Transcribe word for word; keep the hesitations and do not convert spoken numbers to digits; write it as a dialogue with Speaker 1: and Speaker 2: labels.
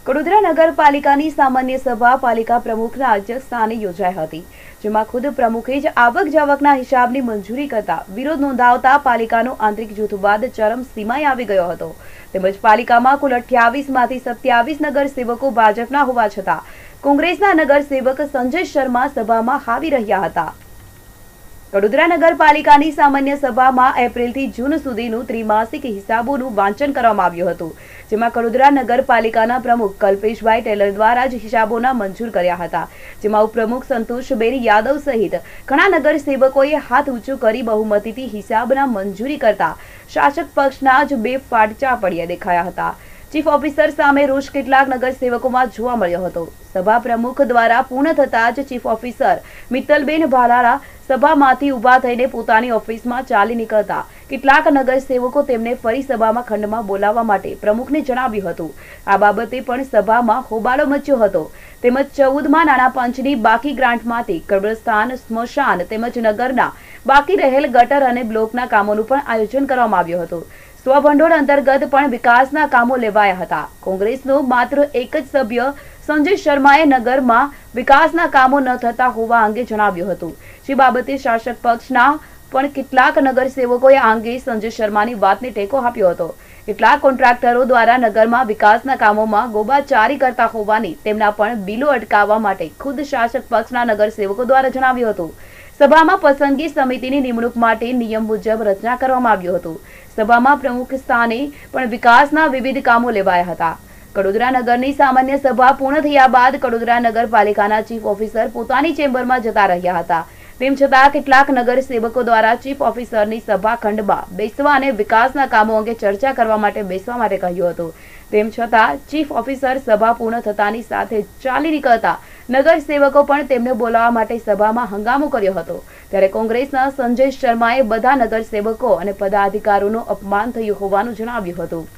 Speaker 1: કડોદરા નગરપાલિકાની સામાન્ય સભા પાલિકા પ્રમુખના અધ્યક્ષસ્થાને યોજાઈ હતી, જેમાં ખુદ પ્રમુખે જ આવક જાવકના હિસાબની મંજૂરી કરતા વિરોધ નોંધાવતા પાલિકાનો આંતરિક જૂથવાદ ચરમસીમાએ આવી ગયો હતો। તેમજ પાલિકામાં કુલ અઠ્યાવીસ માંથી સત્યાવીસ નગરસેવકો ભાજપના હોવા છતાં કોંગ્રેસના નગરસેવક સંજય શર્મા સભામાં હાવી રહ્યા હતા। કડોદરા નગરપાલિકાની સામાન્ય સભામાં એપ્રિલથી જૂન સુધીનું ત્રિમાસિક હિસાબોનું વાંચન કરવામાં આવ્યું હતું, જેમાં કડોદરા નગરપાલિકાના પ્રમુખ કલ્પેશભાઈ ટેલર દ્વારા જ હિસાબોના મંજૂર કર્યા હતા, જેમાં ઉપપ્રમુખ સંતોષબેન યાદવ સહિત ઘણા નગરસેવકોએ હાથ ઊંચું કરી બહુમતીથી હિસાબના મંજૂરી કરતા શાસક પક્ષના જ બે ફાટચા પડ્યા દેખાયા હતા। ચીફ ઓફિસર સામે રોષ કેટલાક નગરસેવકોમાં જોવા મળ્યો હતો। સભા પ્રમુખ દ્વારા પૂર્ણ થતાં જ ચીફ ઓફિસર મિત્તલબેન ભાલાળા સભામાંથી ઊભા થઈને પોતાની ઓફિસમાં ચાલી નીકળતા કેટલાક નગરસેવકો તેમને ફરી સભામાં ખંડમાં બોલાવવા માટે પ્રમુખને જણાવ્યું હતું। આ બાબતે પણ સભામાં હોબાળો મચ્યો હતો। તેમજ ચૌદમાં નાણાં પંચની બાકી ગ્રાન્ટમાંથી કબ્રસ્તાન, સ્મશાન તેમજ નગરના બાકી રહેલ ગટર અને બ્લોકના કામોનું પણ આયોજન કરવામાં આવ્યું હતું। સ્વભંડોળ અંતર્ગત પણ વિકાસના કામો લેવાયા હતા। કોંગ્રેસનો માત્ર એક જ સભ્ય સંજય શર્માએ નગરમાં વિકાસના કામો ન થતા હોવા અંગે જણાવ્યું હતું, જે બાબતે શાસક પક્ષના પણ કેટલાક નગરસેવકોએ આ અંગે સંજય શર્માની વાતને ટેકો આપ્યો હતો। કેટલાક કોન્ટ્રાક્ટરો દ્વારા નગરમાં વિકાસના કામોમાં ગોબાચારી કરતા હોવાની તેમના પણ બિલો અટકાવવા માટે ખુદ શાસક પક્ષના નગરસેવકો દ્વારા જણાવ્યું હતું। સભામાં પસંદગી સમિતિની નિમણૂક માટે નિયમ મુજબ રચના કરવામાં આવ્યું હતું। સભામાં પ્રમુખ સ્થાને પણ વિકાસના વિવિધ કામો લેવાયા હતા। કડોદરા નગરની સામાન્ય સભા પૂર્ણ થયા બાદ કડોદરા નગરપાલિકાના ચીફ ઓફિસર પોતાની ચેમ્બરમાં જતા રહ્યા હતા। તેમ છતાં કેટલાક નગરસેવકો દ્વારા ચીફ ઓફિસરની સભા ખંડમાં બેસવા અને વિકાસના કામો અંગે ચર્ચા કરવા માટે બેસવા માટે કહ્યું હતું। તેમ છતાં ચીફ ઓફિસર સભા પૂર્ણ થતાની સાથે ચાલી નીકળતા નગરસેવકો પણ તેમને બોલાવવા માટે સભામાં હંગામો કર્યો હતો। ત્યારે કોંગ્રેસના સંજય શર્માએ બધા નગરસેવકો અને પદાધિકારીઓનું અપમાન થયું હોવાનું જણાવ્યું હતું।